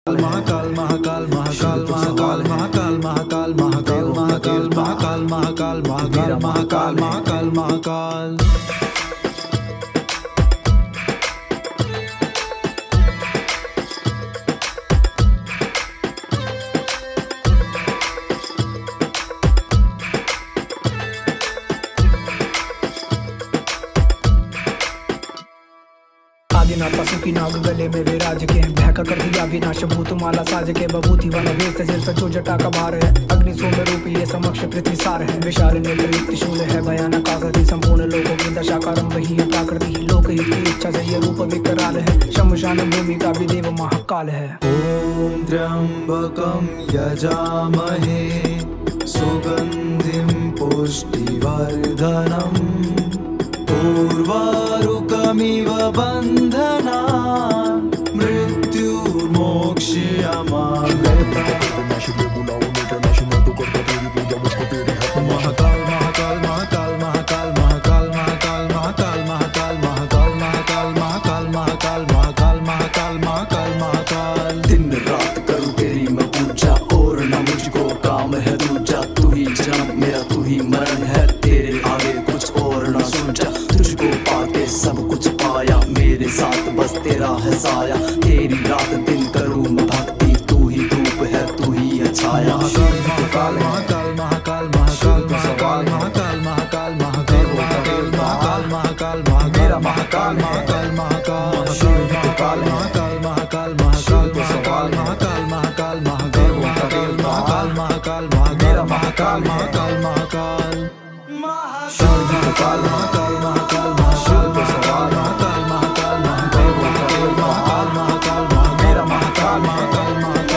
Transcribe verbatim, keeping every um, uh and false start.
महाकाल महाकाल महाकाल महाकाल महाकाल महाकाल महाकाल महाकाल महाकाल महाकाल महाकाल महाकाल महाकाल महाकाल आदिनाथ पशु की नाग गले में विराज के बहका कर दिया विनाश भूत माला साज के बभूति वाला वेश सिर पर जो जटा का भार है अग्नि सोम रूप ये समक्ष पृथ्वी सार है विशाल नेत्र शूल है भयानक आकृति संपूर्ण लोकों की दशाकारंभ ही है प्राकृति लोकहित की इच्छा से ये रूप विकराल है शमशान भूमि का भी देव महाकाल है। ओम त्र्यंबकं यजामहे सुगंधिं पुष्टिवर्धनम् उर्वारुकमिव बन्धनान् मृत्युर्मोक्ष्यमामृतात्। महाकाल महाकाल महाकाल महाकाल महाकाल महाकाल महाकाल महाकाल महाकाल महाकाल महाकाल महाकाल महाकाल महाकाल महाकाल महाकाल। दिन रात करूं तेरी मैं पूजा और न मुझको काम है दूजा तू ही जन्म मेरा तू ही मरण है तेरे आगे कुछ और न सोचा तुझको पाके सब कुछ पाया मेरे साथ बस तेरा है साया तेरी रात दिन करूं मैं भक्ति तू ही धूप है तू ही है छाया। महाकाल महाकाल महाकाल महाकाल महाकाल महाकाल महाकाल महाकाल महाकाल महाकाल महाकाल मेरा महाकाल महाकाल महाकाल महाकाल महाकाल महाकाल महाकाल महाकाल महाकाल महाकाल महाकाल महाकाल महाकाल मेरा महाकाल महाकाल महाकाल महाकाल महाकाल महाकाल महाकाल महाकाल महाकाल महाकाल महाकाल मेरा महाकाल महाकाल महाकाल